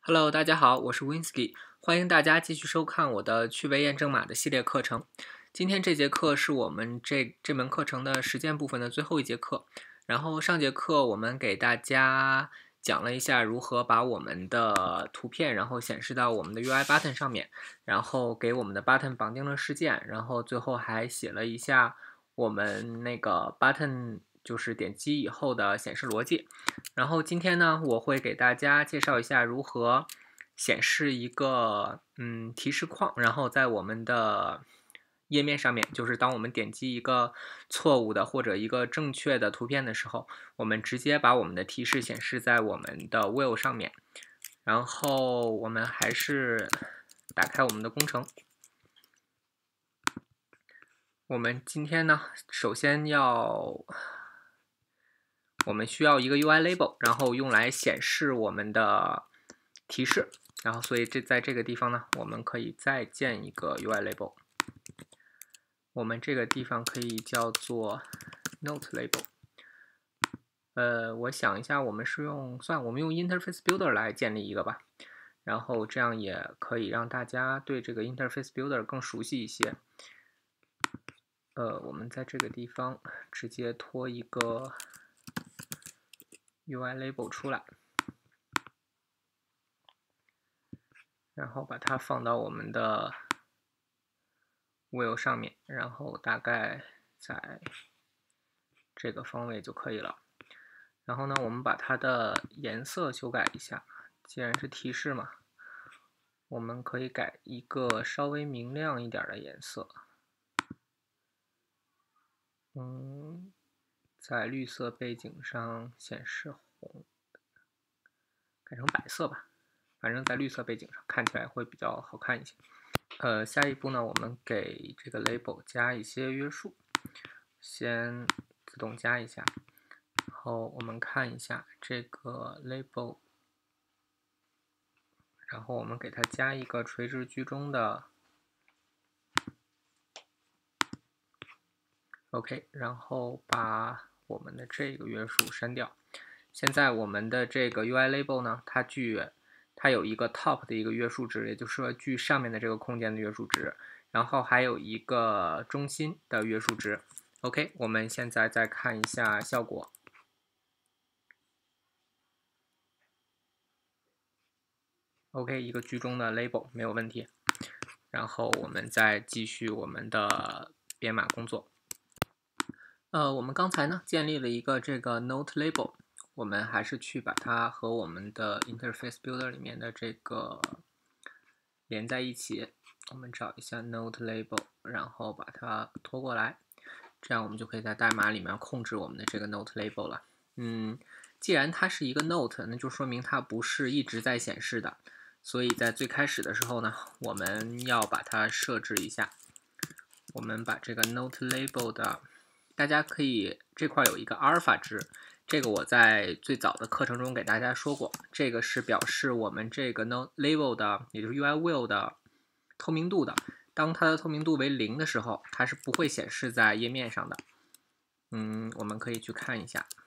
Hello，大家好，我是 Winsky，欢迎大家继续收看我的趣味验证码的系列课程。今天这节课是我们这门课程的实践部分的最后一节课。然后上节课我们给大家讲了一下如何把我们的图片然后显示到我们的 UI button 上面，然后给我们的 button 绑定了事件，然后最后还写了一下我们那个 button 就是点击以后的显示逻辑。然后今天呢，我会给大家介绍一下如何显示一个提示框，然后在我们的页面上面，就是当我们点击一个错误的或者一个正确的图片的时候，我们直接把我们的提示显示在我们的 Wheel 上面。然后我们还是打开我们的工程。我们今天呢，首先我们需要一个 UI label， 然后用来显示我们的提示。然后所以在这个地方呢，我们可以再建一个 UI label。我们这个地方可以叫做 Note label。我想一下，我们用 Interface Builder 来建立一个吧。然后这样也可以让大家对这个 Interface Builder 更熟悉一些。我们在这个地方直接拖一个 UI label 出来，然后把它放到我们的 Wheel 上面，然后大概在这个方位就可以了。然后呢，我们把它的颜色修改一下，既然是提示嘛，我们可以改一个稍微明亮一点的颜色。在绿色背景上显示红，改成白色吧，反正在绿色背景上看起来会比较好看一些。下一步呢，我们给这个 label 加一些约束，先自动加一下，然后我们看一下这个 label， 然后我们给它加一个垂直居中的 OK， 然后把我们的这个约束删掉。现在我们的这个 UI label 呢，它有一个 top 的一个约束值，也就是说距上面的这个空间的约束值，然后还有一个中心的约束值。OK， 我们现在再看一下效果。OK， 一个居中的 label 没有问题。然后我们再继续我们的编码工作。我们刚才呢建立了一个这个 Note label， 我们还是去把它和我们的 Interface Builder 里面的这个连在一起。我们找一下 Note label， 然后把它拖过来，这样我们就可以在代码里面控制我们的这个 Note label 了。既然它是一个 Note， 那就说明它不是一直在显示的，所以在最开始的时候呢，我们要把它设置一下。我们把这个 Note label 的，大家可以这块有一个阿尔法值，这个我在最早的课程中给大家说过，这个是表示我们这个 Note label 的，也就是 UI Wheel 的透明度的。当它的透明度为0的时候，它是不会显示在页面上的。我们可以去看一下。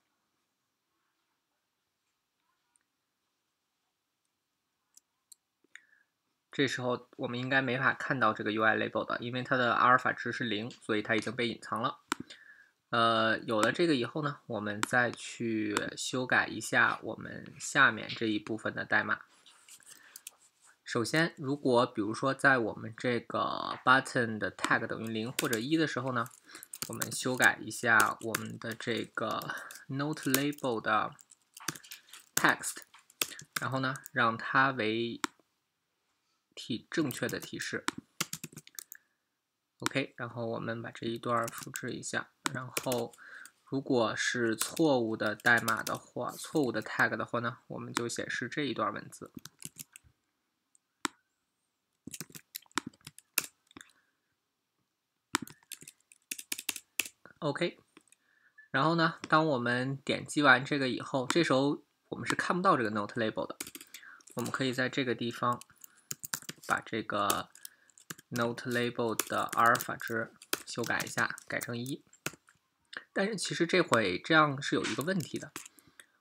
这时候我们应该没法看到这个 UI label 的，因为它的阿尔法值是0，所以它已经被隐藏了。有了这个以后呢，我们再去修改一下我们下面这一部分的代码。首先，如果比如说在我们这个 button 的 tag 等于0或者1的时候呢，我们修改一下我们的这个 Note label 的 text， 然后呢，让它为正确的提示。OK， 然后我们把这一段复制一下，然后如果是错误的代码的话，错误的 tag 的话呢，我们就显示这一段文字。OK， 然后呢，当我们点击完这个以后，这时候我们是看不到这个 Note label 的，我们可以在这个地方把这个 Note label 的阿尔法值修改一下，改成1。但是其实这样是有一个问题的，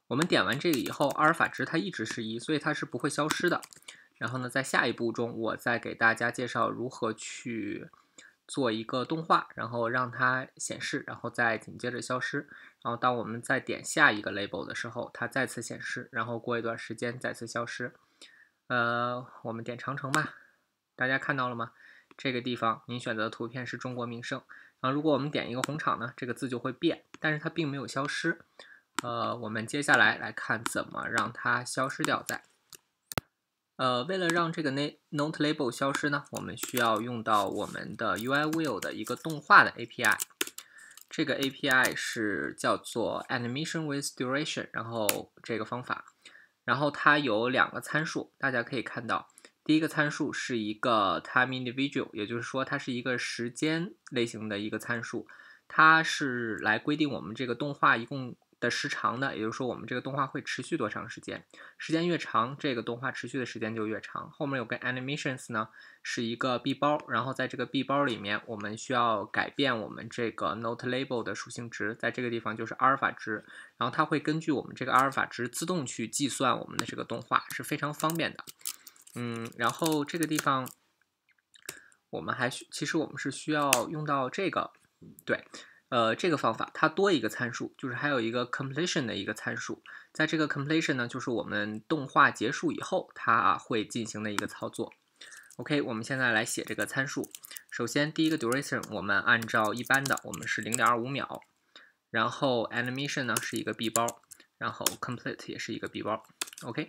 我们点完这个以后，阿尔法值它一直是1，所以它是不会消失的。然后呢，在下一步中，我再给大家介绍如何去做一个动画，然后让它显示，然后再紧接着消失。然后当我们再点下一个 label 的时候，它再次显示，然后过一段时间再次消失。我们点长城吧，大家看到了吗？这个地方您选择的图片是中国名胜。然后如果我们点一个红场呢，这个字就会变，但是它并没有消失。我们接下来看怎么让它消失掉在。为了让这个 Note Label 消失呢，我们需要用到我们的 UI-Wheel 的一个动画的 API。这个 API 是叫做 Animation with Duration， 然后这个方法，然后它有2个参数，大家可以看到，第一个参数是一个 Time Individual， 也就是说它是一个时间类型的一个参数，它是来规定我们这个动画一共的时长的，也就是说我们这个动画会持续多长时间，时间越长，这个动画持续的时间就越长。后面有个 Animations 呢，是一个 B 包，然后在这个 B 包里面，我们需要改变我们这个 Note Label 的属性值，在这个地方就是阿尔法值，然后它会根据我们这个阿尔法值自动去计算我们的这个动画，是非常方便的。然后这个地方我们其实我们是需要用到这个，对。这个方法它多一个参数，就是还有一个 completion 的一个参数，在这个 completion 呢，就是我们动画结束以后，它会进行的一个操作。OK， 我们现在来写这个参数。首先，第一个 duration 我们按照一般的，我们是 0.25 秒，然后 animation 呢是一个 B 包，然后 complete 也是一个 B 包。OK，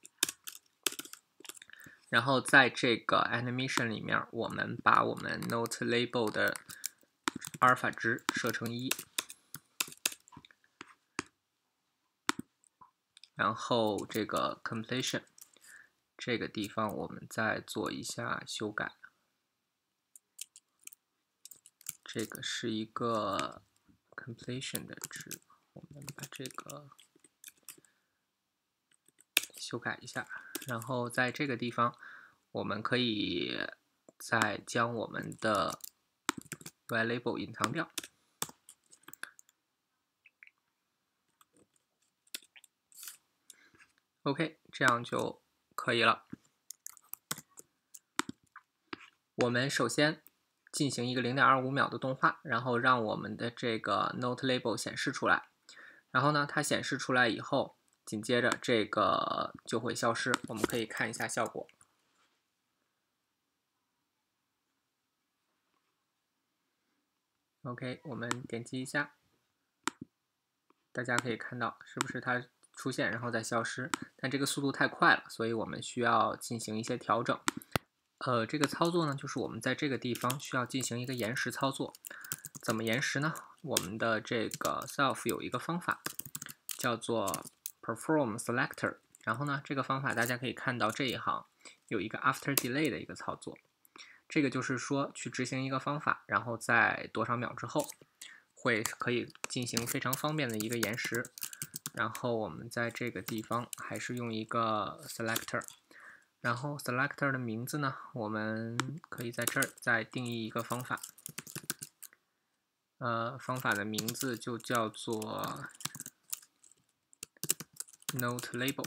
然后在这个 animation 里面，我们把我们 Note Label 的阿尔法值设成1，然后这个 completion 这个地方我们再做一下修改。这个是一个 completion 的值，我们把这个修改一下，然后在这个地方我们可以再将我们的 UI label 隐藏掉。OK， 这样就可以了。我们首先进行一个 0.25 秒的动画，然后让我们的这个 Note Label 显示出来。然后呢，它显示出来以后，紧接着这个就会消失。我们可以看一下效果。OK， 我们点击一下，大家可以看到是不是它出现然后再消失？但这个速度太快了，所以我们需要进行一些调整。这个操作呢，就是我们在这个地方需要进行一个延时操作。怎么延时呢？我们的这个 Self 有一个方法叫做 Perform Selector， 然后呢，这个方法大家可以看到这一行有一个 After Delay 的一个操作。这个就是说去执行一个方法，然后在多少秒之后可以进行非常方便的一个延时。然后我们在这个地方还是用一个 Selector。然后 selector 的名字呢，我们可以在这儿再定义一个方法。方法的名字就叫做 Note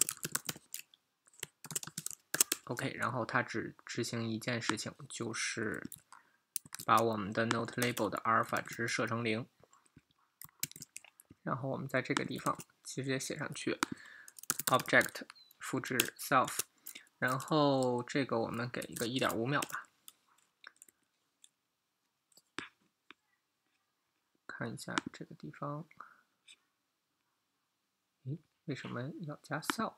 Label。OK， 然后它只执行一件事情，就是把我们的 Note Label 的阿尔法值设成0。然后我们在这个地方直接写上去 ，Object 复制 Self。然后这个我们给一个 1.5 秒吧，看一下这个地方，为什么要加 self？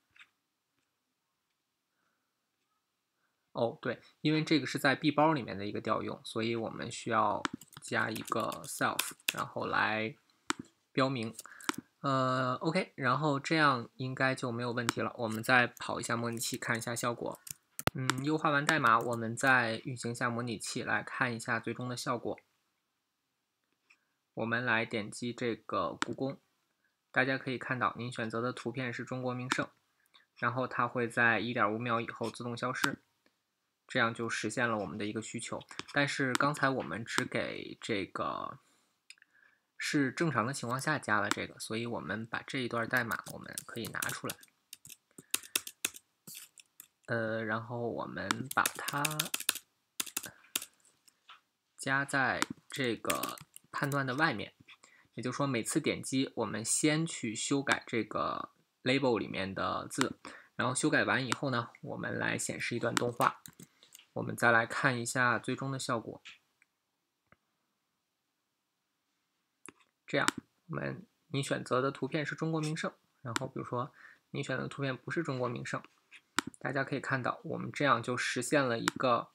哦，对，因为这个是在 B 包里面的一个调用，所以我们需要加一个 self， 然后来标明。OK， 然后这样应该就没有问题了。我们再跑一下模拟器，看一下效果。优化完代码，我们再运行一下模拟器，来看一下最终的效果。我们来点击这个故宫，大家可以看到，您选择的图片是中国名胜，然后它会在 1.5 秒以后自动消失，这样就实现了我们的一个需求。但是刚才我们只给这个是正常的情况下加了这个，所以我们把这一段代码我们可以拿出来，然后我们把它加在这个判断的外面，也就是说每次点击我们先去修改这个 label 里面的字，然后修改完以后呢，我们来显示一段动画。我们再来看一下最终的效果。这样，你选择的图片是中国名胜，然后比如说你选的图片不是中国名胜，大家可以看到，我们这样就实现了一个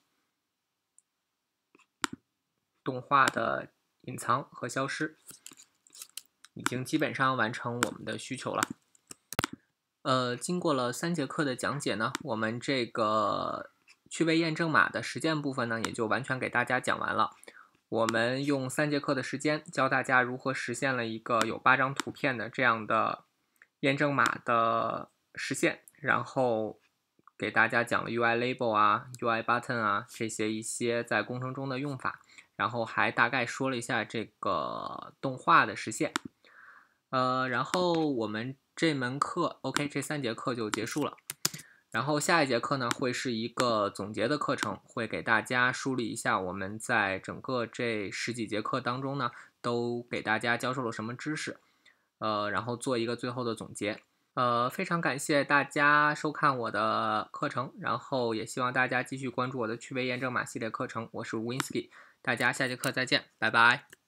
动画的隐藏和消失，已经基本上完成我们的需求了。经过了3节课的讲解呢，我们这个趣味验证码的实践部分呢，也就完全给大家讲完了。我们用3节课的时间教大家如何实现了一个有8张图片的这样的验证码的实现，然后给大家讲了 UI label 啊、UI button 啊这些一些在工程中的用法，然后还大概说了一下这个动画的实现。然后我们这门课 OK， 这3节课就结束了。然后下一节课呢，会是一个总结的课程，会给大家梳理一下我们在整个这10几节课当中呢，都给大家教授了什么知识，然后做一个最后的总结。非常感谢大家收看我的课程，然后也希望大家继续关注我的趣味验证码系列课程。我是 Winsky，大家下节课再见，拜拜。